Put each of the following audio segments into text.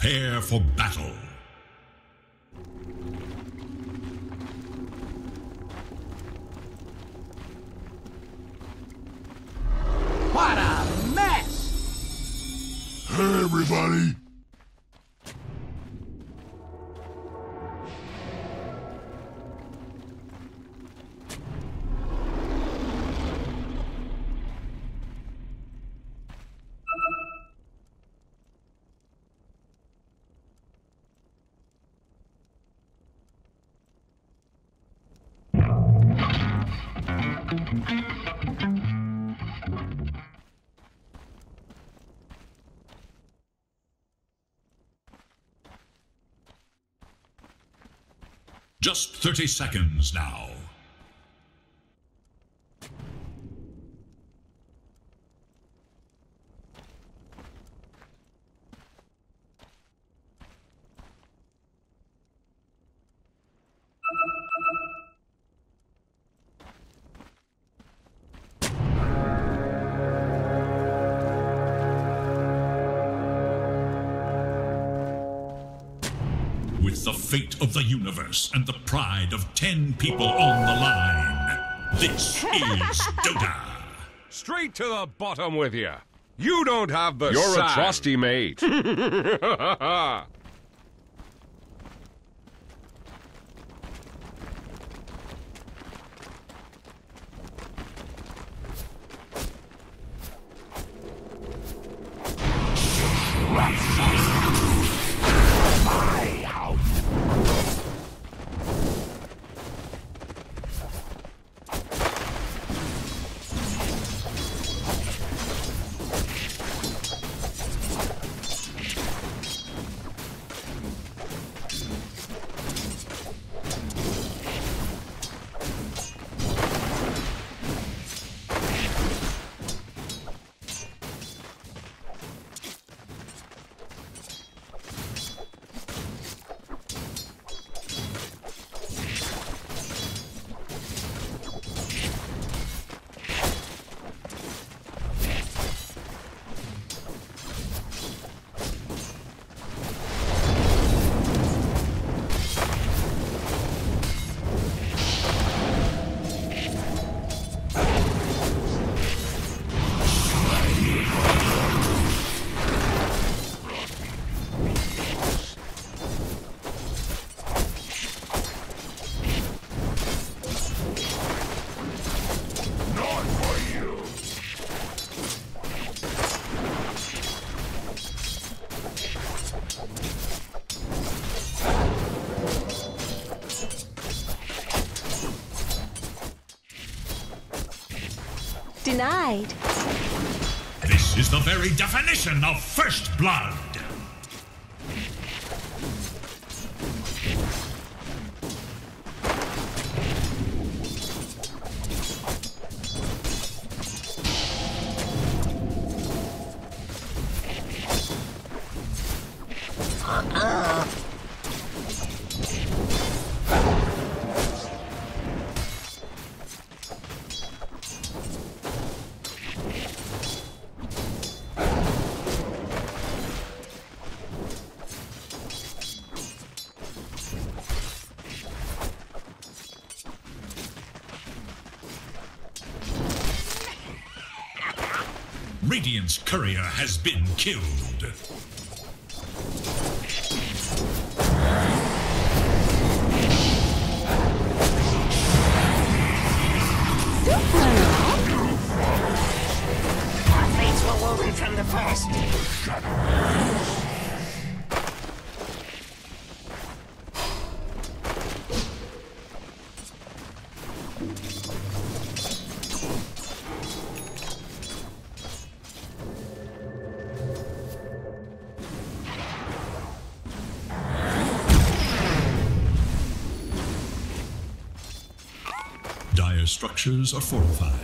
Prepare for battle. What a mess! Hey, everybody! Just 30 seconds now. With the fate of the universe and the pride of 10 people on the line, this is Dota. Straight to the bottom with you. You don't have the You're sand. a trusty mate. Denied. This is the very definition of first blood. Radiant's courier has been killed. Our fates were woven from the first. Dire structures are fortified.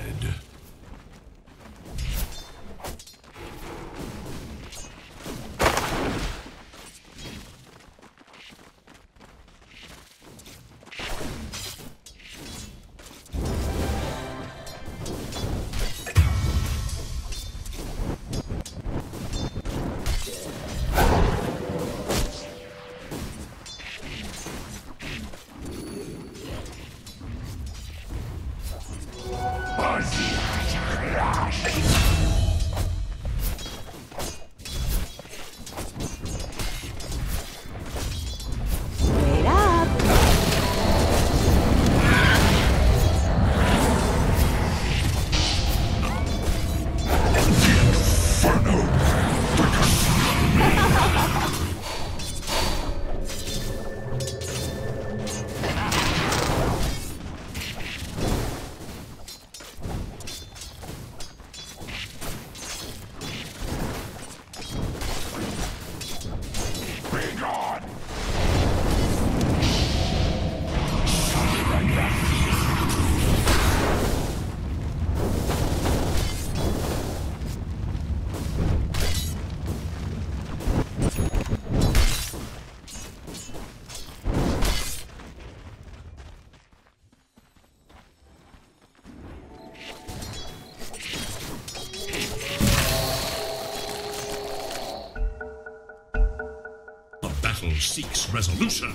seeks resolution.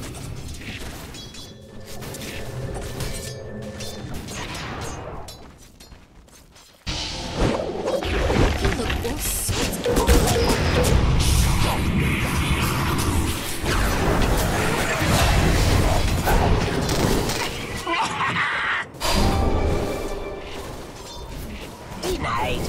Denied.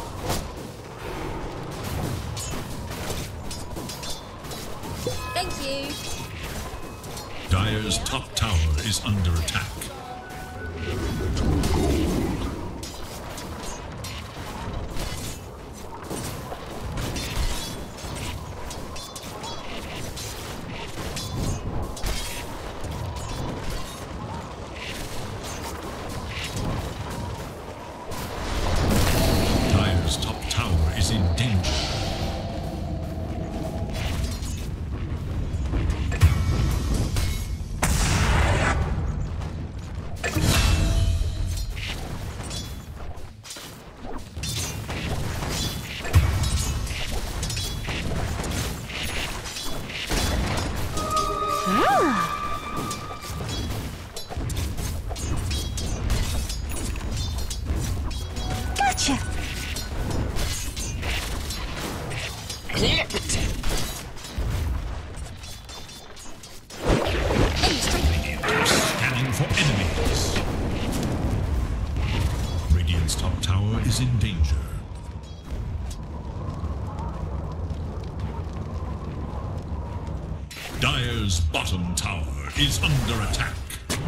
Thank you. Dire's top tower is under attack. Dire's top tower is in danger. Gotcha. Clip it. Scanning for enemies. Radiant's top tower is in danger. Dire's bottom tower is under attack.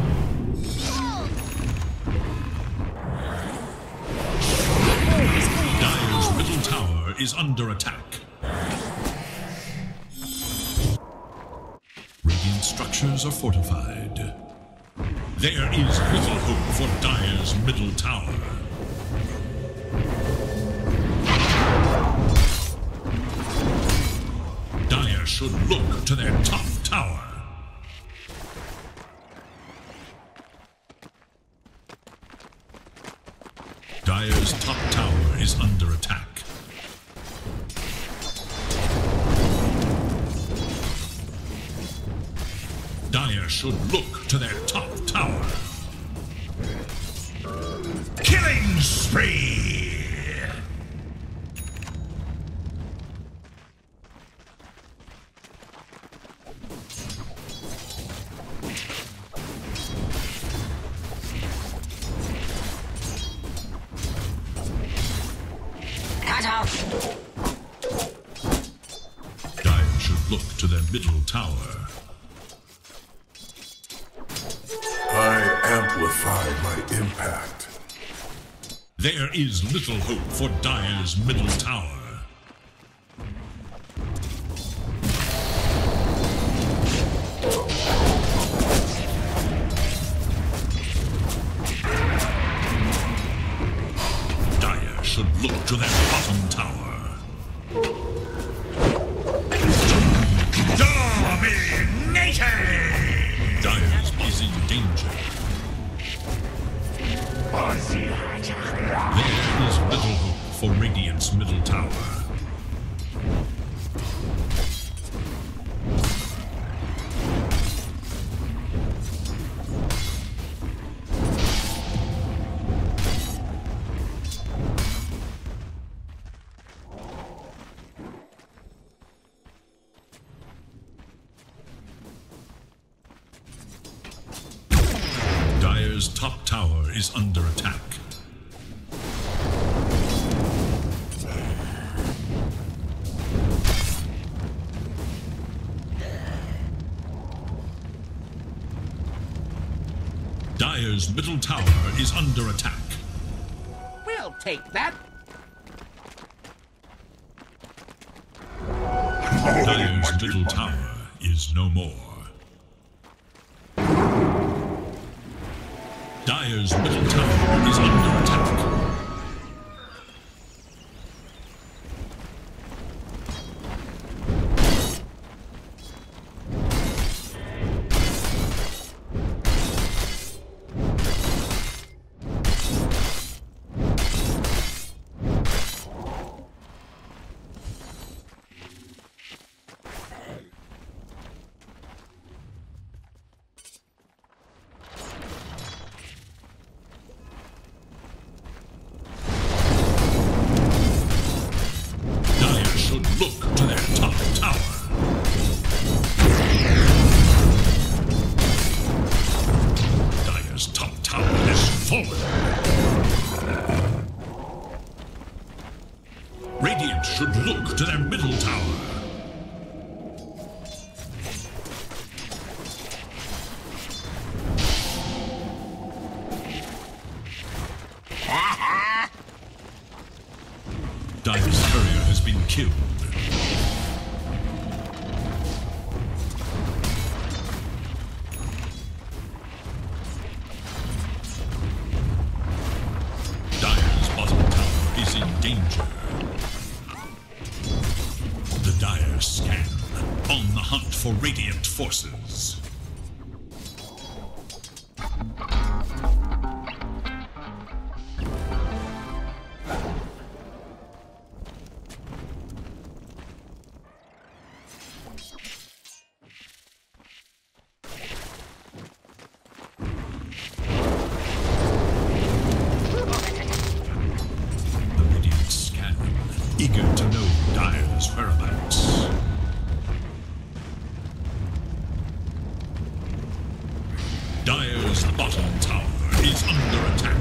Dire's middle tower is under attack. Radiant structures are fortified. There is little hope for Dire's middle tower. Dire should look to their top tower. Dire's top tower is under attack. Dire should look to their top tower. Killing spree! Cut off. Dire should look to their middle tower. I amplify my impact. There is little hope for Dire's middle tower. Dire should look to their bottom tower. Domination! Dire's is in danger. There is little hope for Radiant's middle tower. Dire's top tower is under attack. Dire's middle tower is under attack. We'll take that. Dire's middle tower is no more. Dire's middle tower is under attack. Radiant should look to their middle tower. Dire's courier has been killed. Dire's bottom tower is in danger. The Dire scan, on the hunt for Radiant forces. Eager to know Dire's whereabouts. Dire's bottom tower is under attack.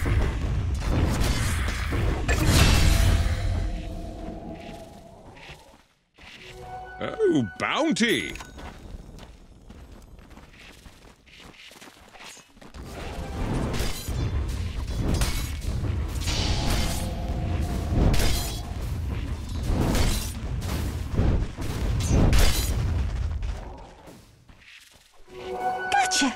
Oh, bounty! Gotcha.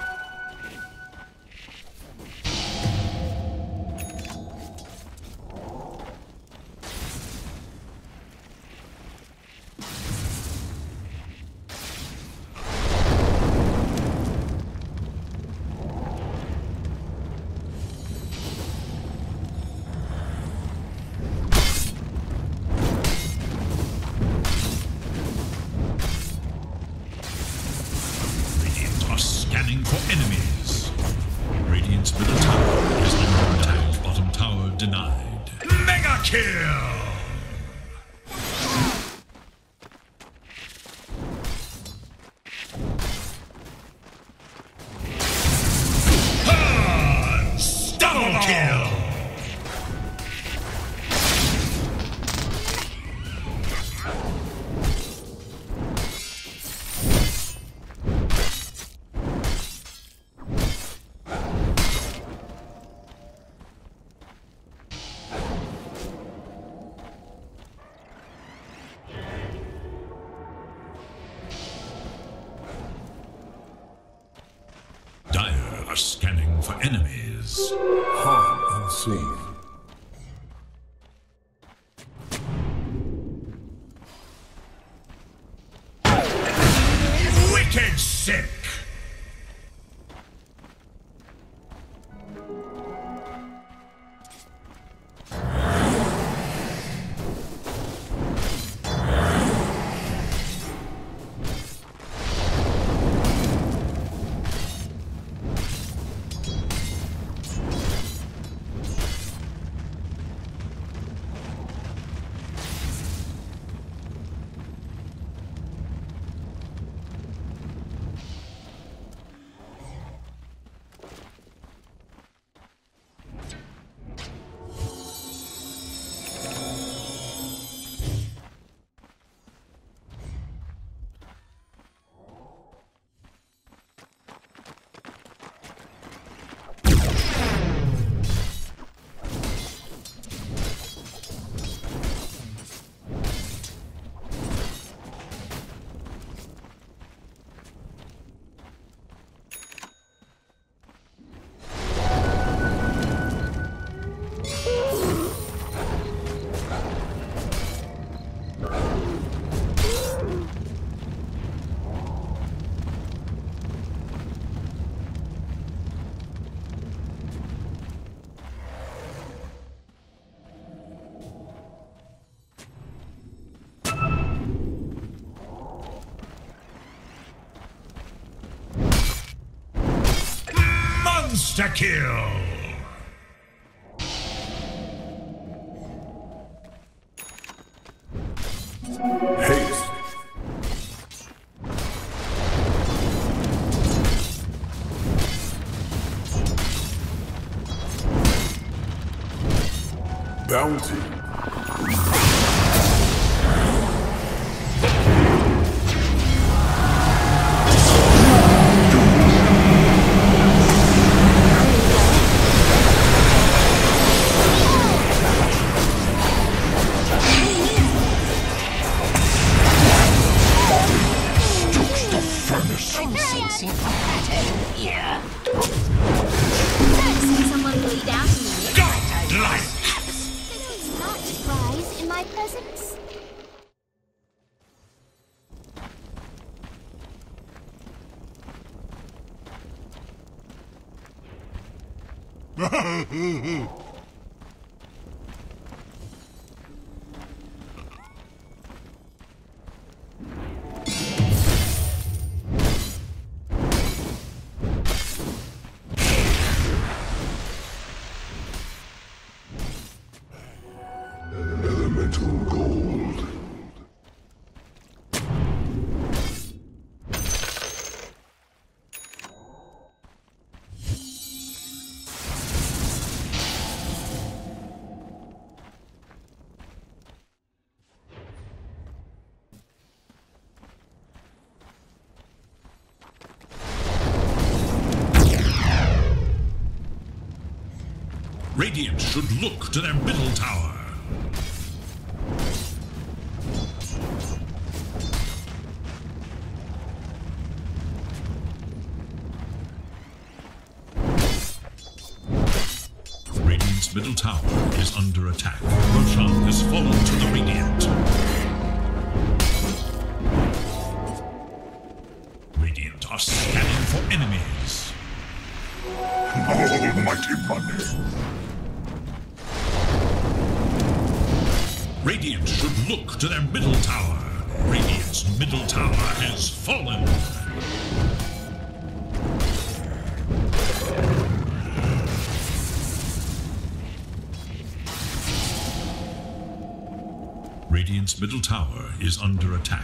Scanning for enemies. Radiant's middle tower is under attack. Bottom tower denied. Mega kill! Double kill! Dire are scanning for enemies. Harm unseen. Wicked sick! Monster kill! Haste. Bounty. my presence? Elemental gold. Radiant should look to their middle tower. Radiant's middle tower is under attack. Roshan has fallen to the Radiant. Radiant are scanning for enemies. Almighty money. Radiant should look to their middle tower. Radiant's middle tower has fallen. Radiant's middle tower is under attack.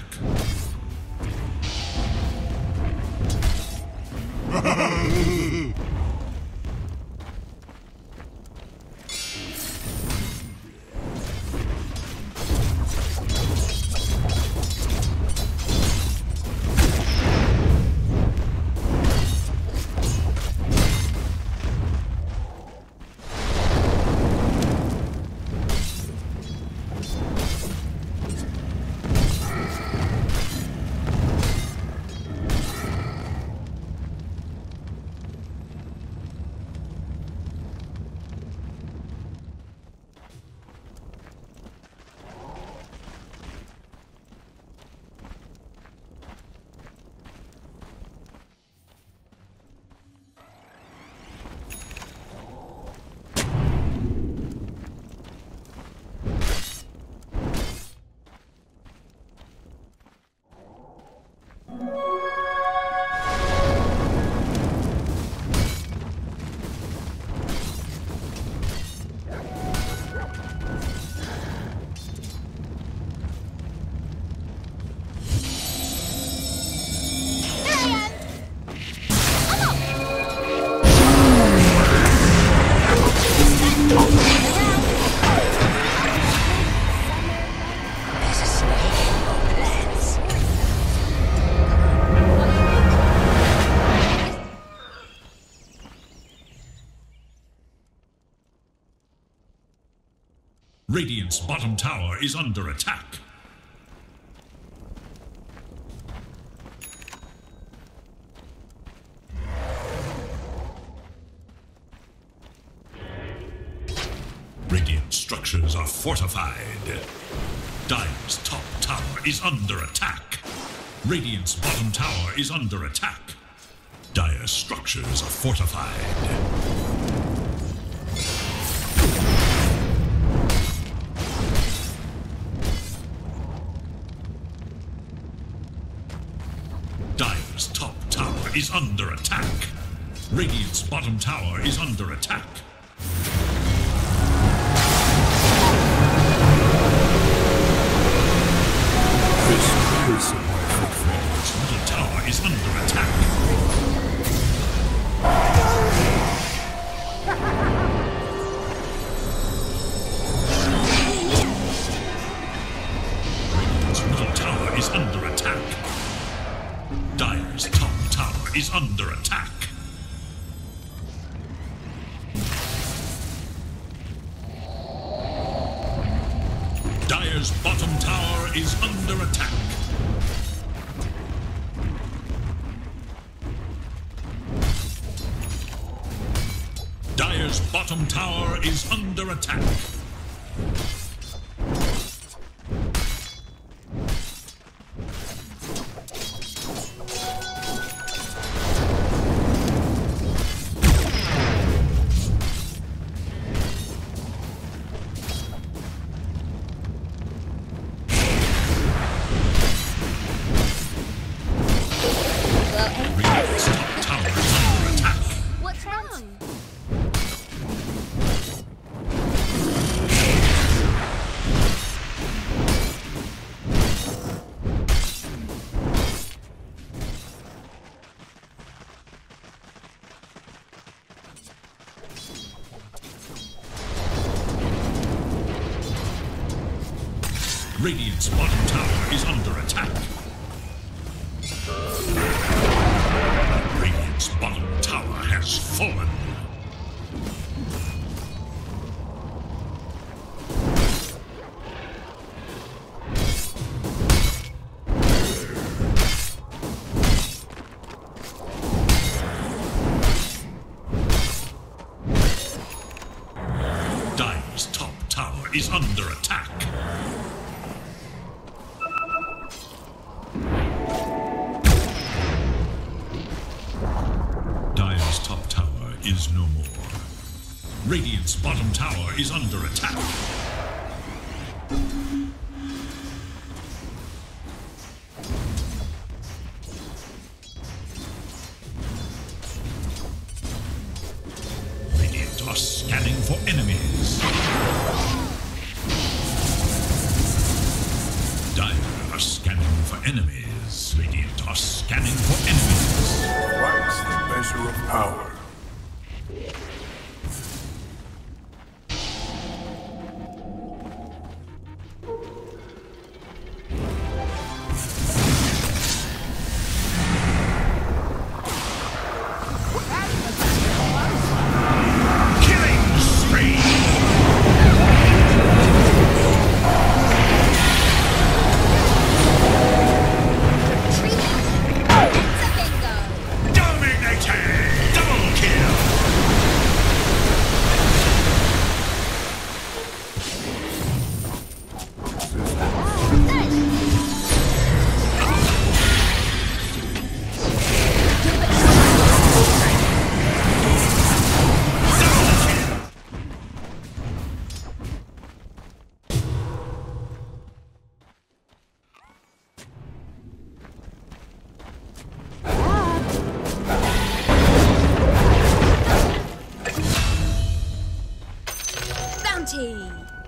Radiant's bottom tower is under attack. Radiant structures are fortified. Dire's top tower is under attack. Radiant's bottom tower is under attack. Dire's structures are fortified. Dire's top tower is under attack. Radiant's bottom tower is under attack. This is my footfall. Radiant's middle tower is under attack. Radiant's middle tower is under attack. Dire's top tower is under attack. Dire's bottom tower is under attack. Dire's bottom tower is under attack. Radiant's bottom tower is under attack. Radiant's bottom tower has fallen. Dire's top tower is under attack. Dire's top tower is no more. Radiant's bottom tower is under attack. Radiant are scanning for enemies. Dire are scanning for enemies. Radiant are scanning for enemies. Twice the measure of power. Killing spree! Dominating! Double kill! Bounty!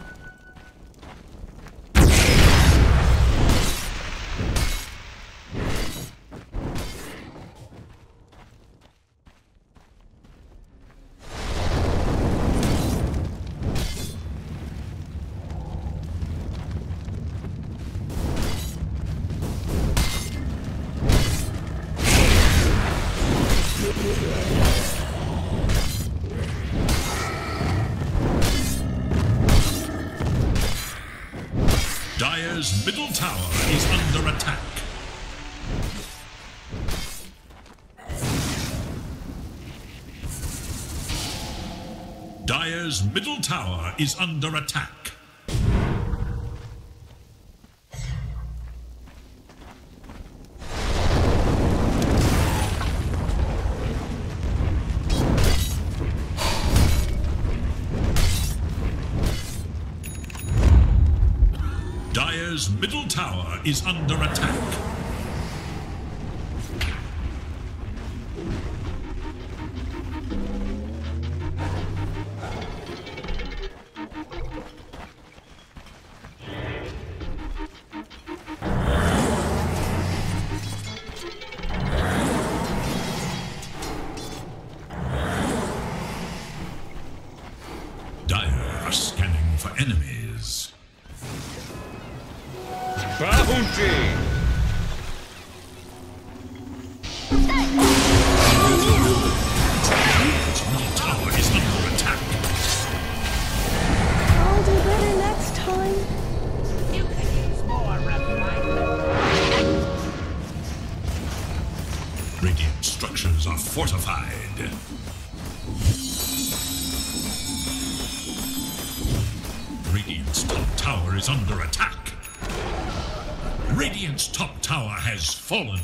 Dire's middle tower is under attack. Dire's middle tower is under attack. Dire's middle tower is under attack. Dire are scanning for enemies. Bounty! Its middle tower is under attack. I'll do better next time. You could use more refinement. Radiant structures are fortified. Radiant's top tower is under attack. Radiant's top tower has fallen.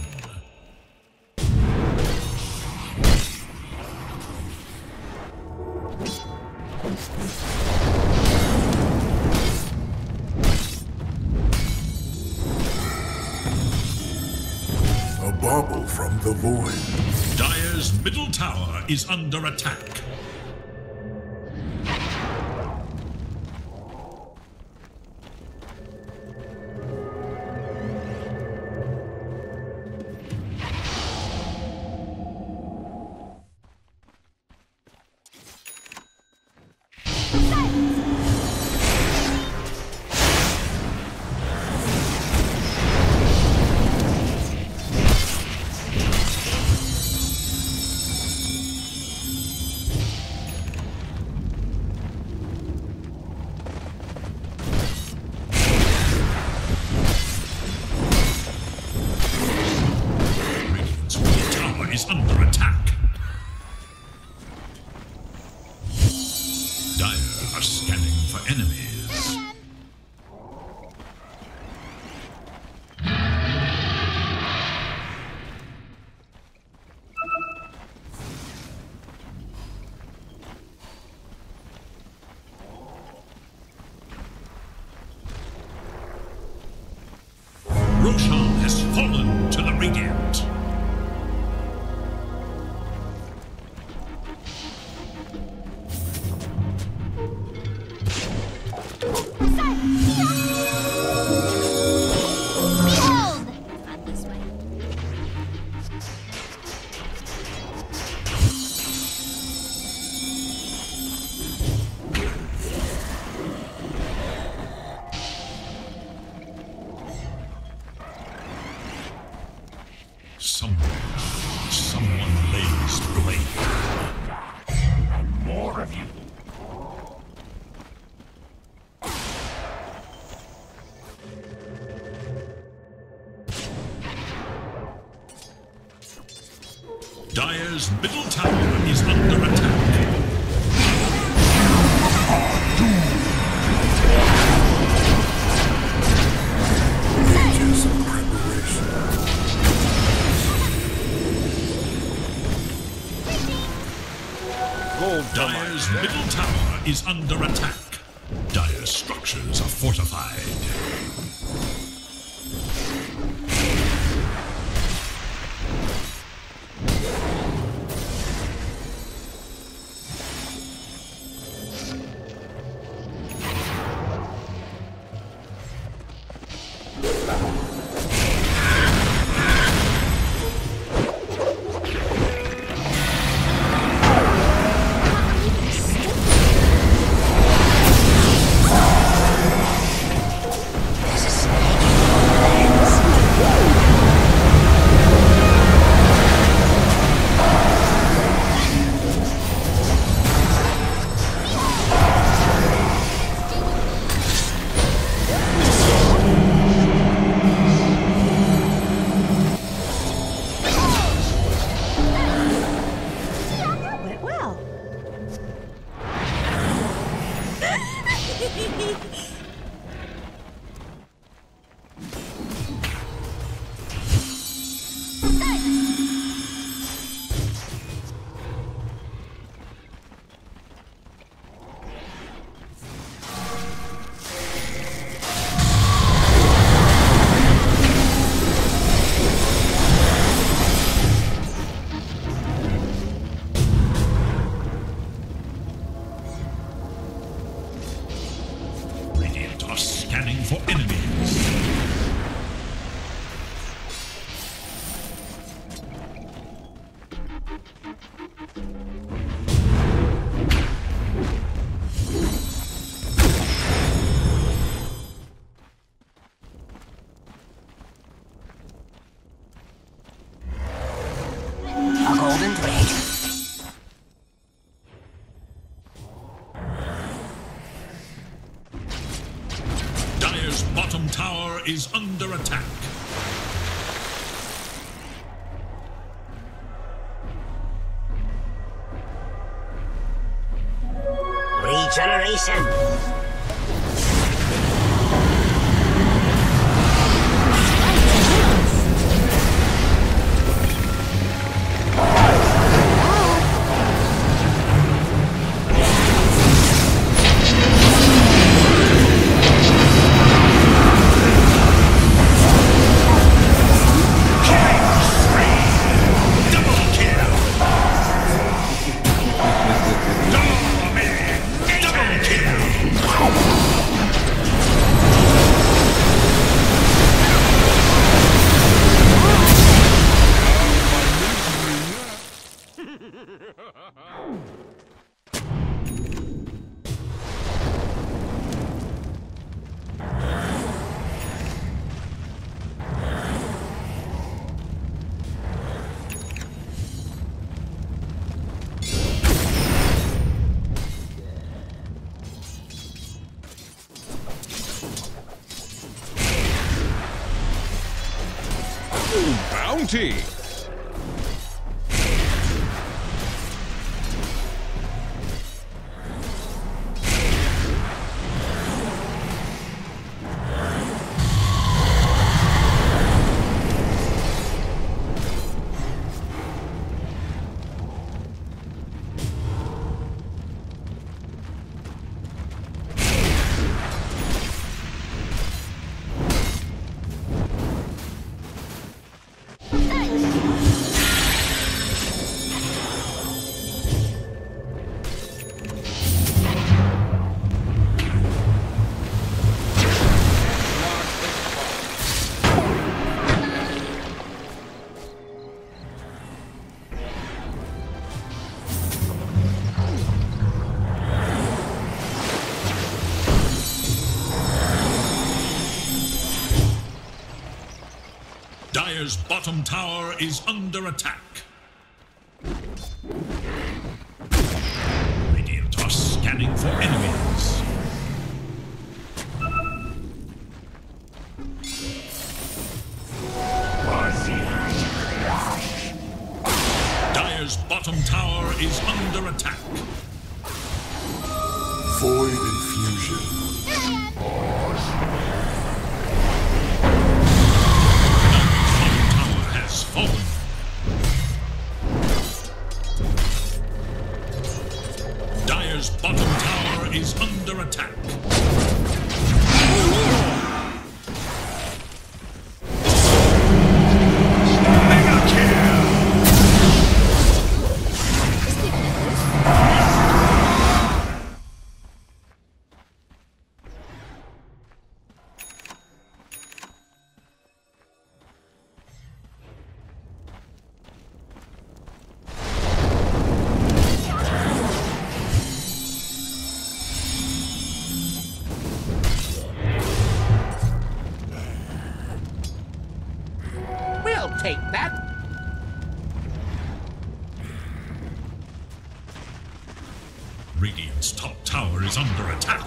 A bauble from the void. Dire's middle tower is under attack. Roshan has fallen to the Radiant. Someone lays blade. And more of you. Dire's middle tower is under attack. Ages of preparation. Dire's middle tower is under attack. Dire's structures are fortified. Scanning for enemies. A golden thread. Dire's bottom tower is under attack. Regeneration. Bounty! Dire's bottom tower is under attack. Radiant are scanning for enemies. Dire's bottom tower is under attack. Void infusion. Fallen. Dire's bottom tower is under attack. Mega kill! Take that. Radiant's top tower is under attack.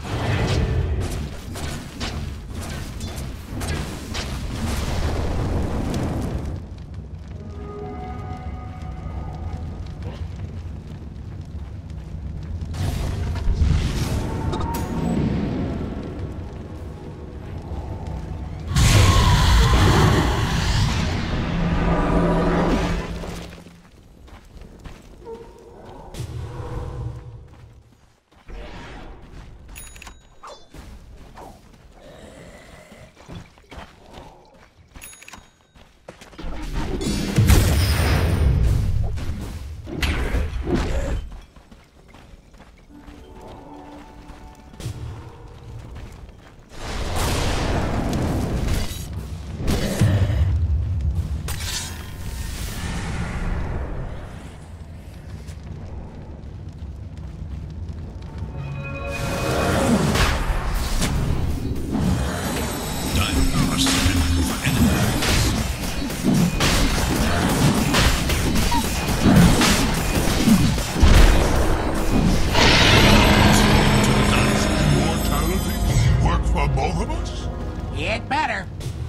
It better.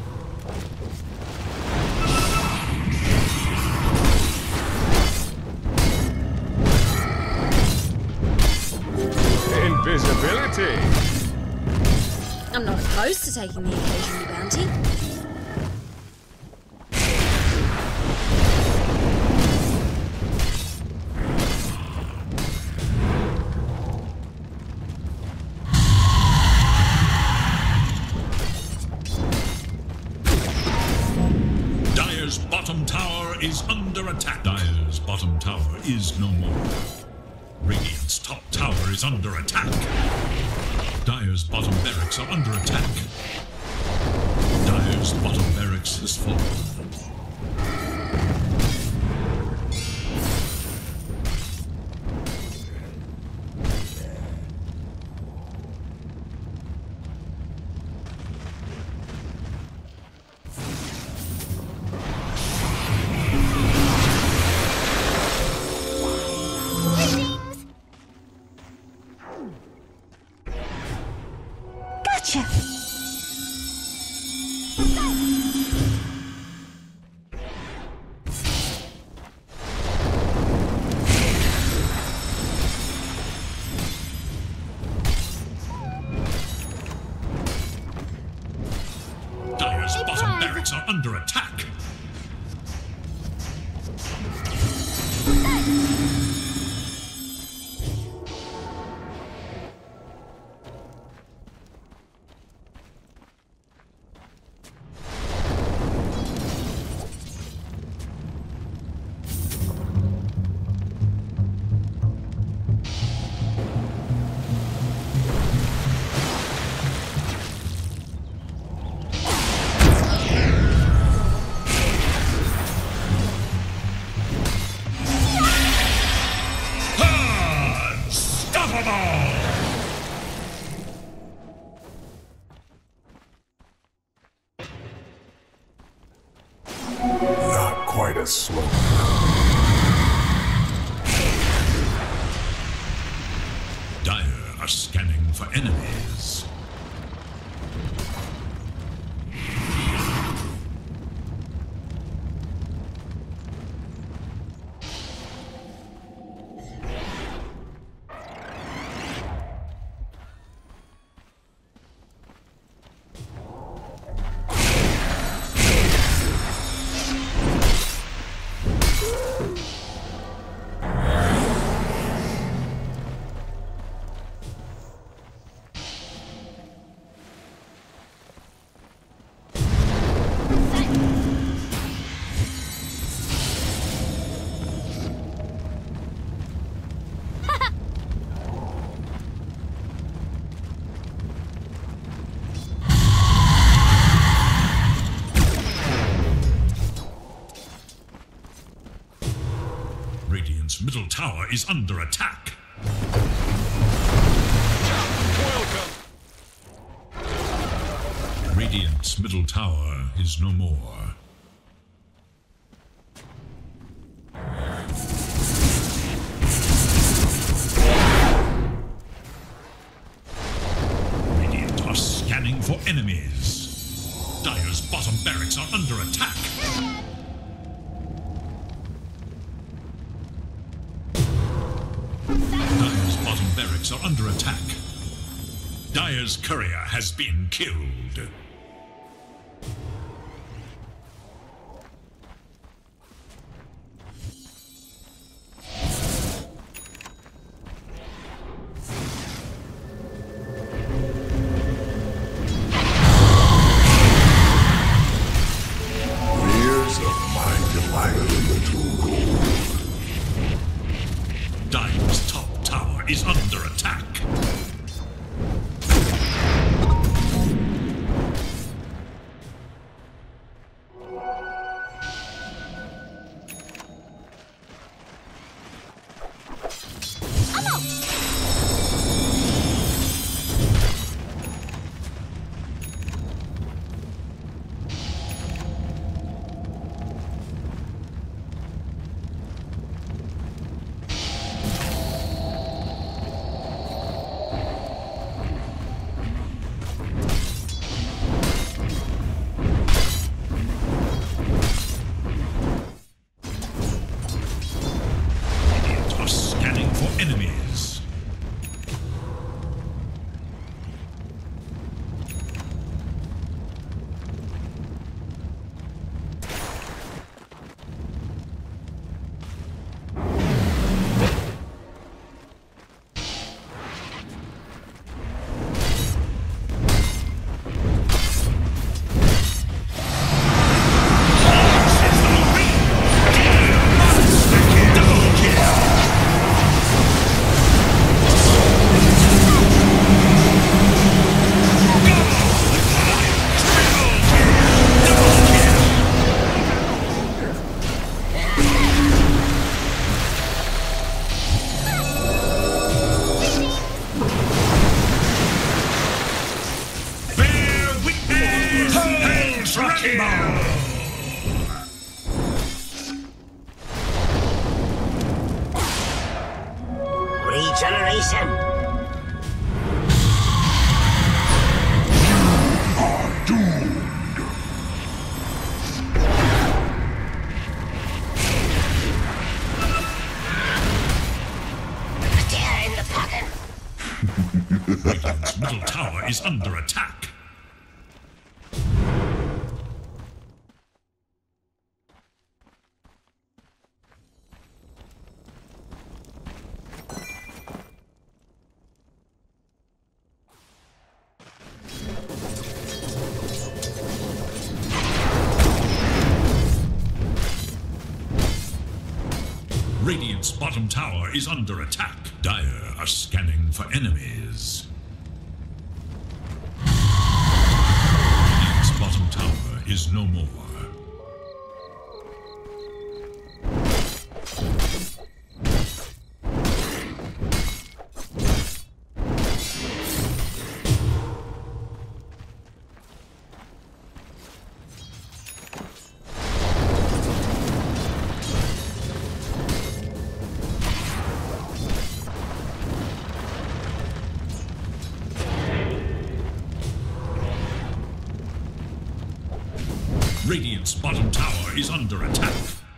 Invisibility. I'm not opposed to taking the occasional bounty. Dire's bottom tower is under attack. Dire's bottom tower is no more. Radiant's top tower is under attack. Dire's bottom barracks are under attack. Dire's bottom barracks has fallen. Gotcha! Dire's bottom barracks are under attack. spider smoke. Dire are scanning for enemies. Radiant's middle tower is under attack. Welcome. Radiant's middle tower is no more. Radiant are scanning for enemies. Dire's bottom barracks are under attack. Dire's bottom barracks are under attack. Dire's courier has been killed. Years of my delight in the tool. Dire's top tower is under attack. Radiant are scanning for enemies. Bear witness! Ultra kill! Regeneration. Tear in the pocket. Radiant's middle tower is under attack. Radiant's bottom tower is under attack. Dire are scanning for enemies. Radiant's bottom tower is no more. Radiant's bottom tower is under attack.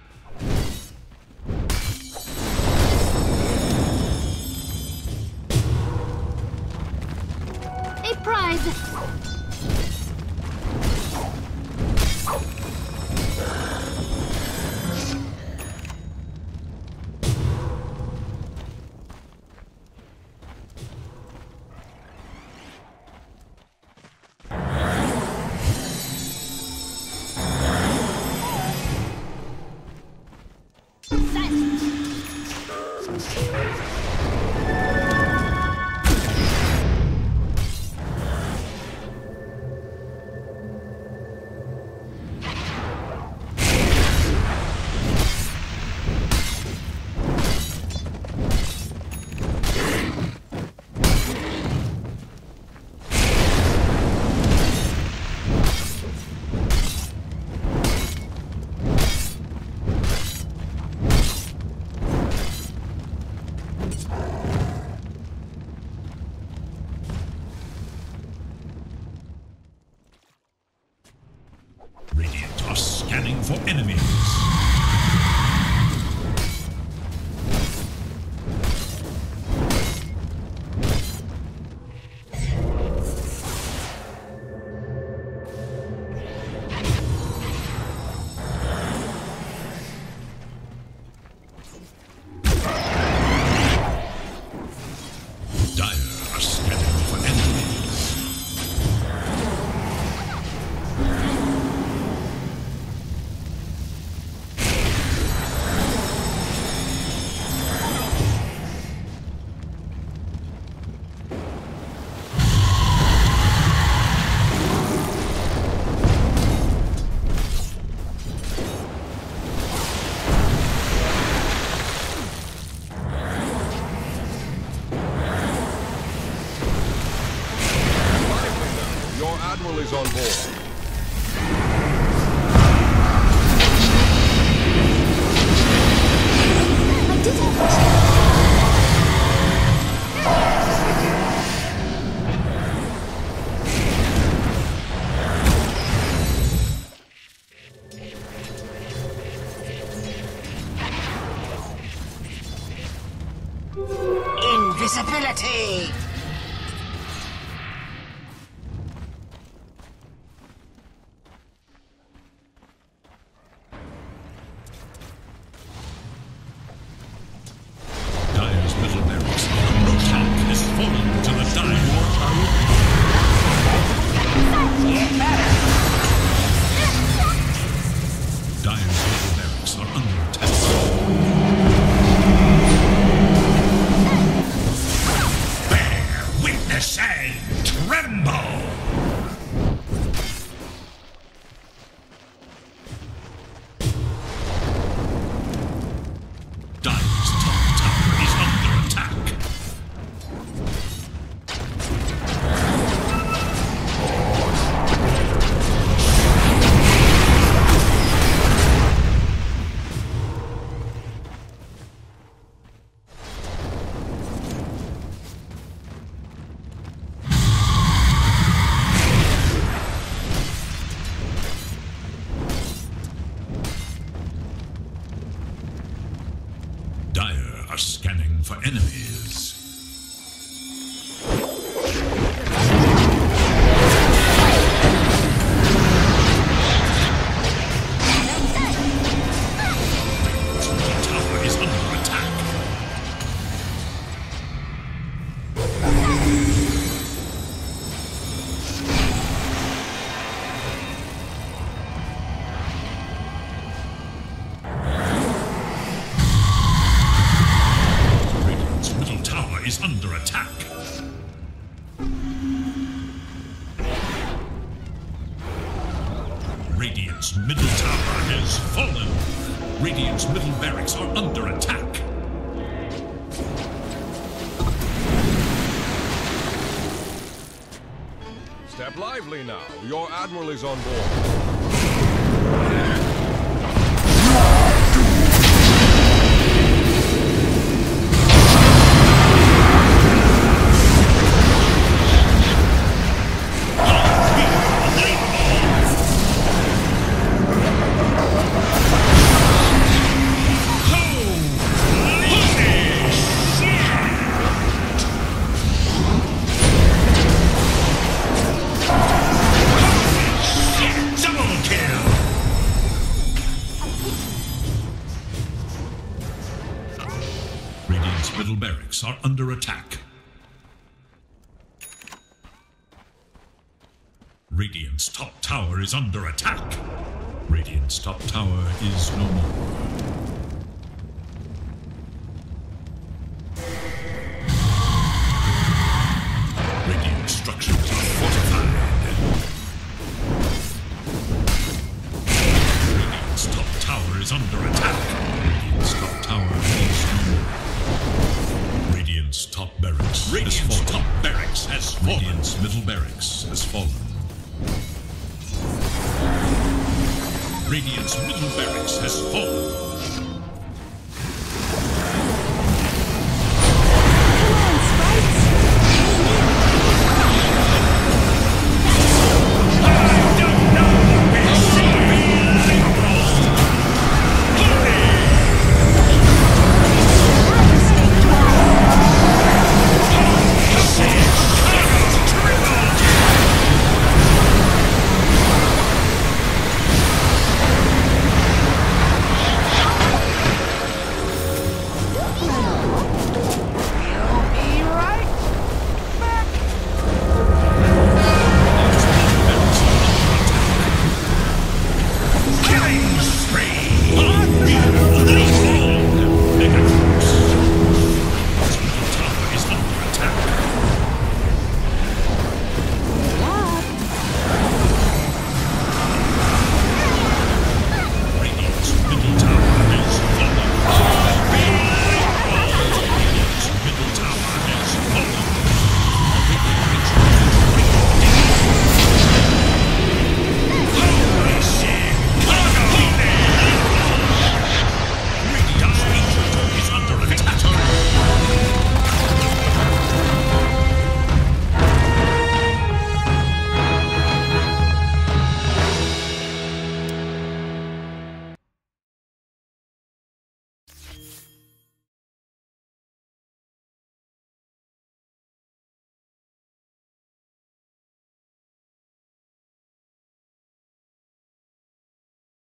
A prize! Radiant are scanning for enemies. Admiral is on board. I did it! Invisibility! Dire's middle barracks under attack has fallen to the Dire. Dire's middle barracks are under attack. Bear witness and tremble! Dire's top tower is under attack. Dire are scanning for enemies. The tower is under attack. Radiant's middle tower is under attack. Radiant's middle tower has fallen. Radiant's middle barracks are under attack. Step lively now. Your Admiral is on board. barracks are under attack. Radiant's top tower is under attack. Radiant's top tower is no more. Radiant structures are fortified. Radiant's top tower is under attack. Radiant's top tower is no more. Radiant's top barracks has fallen. Radiant's middle barracks has fallen. Radiant's middle barracks has fallen.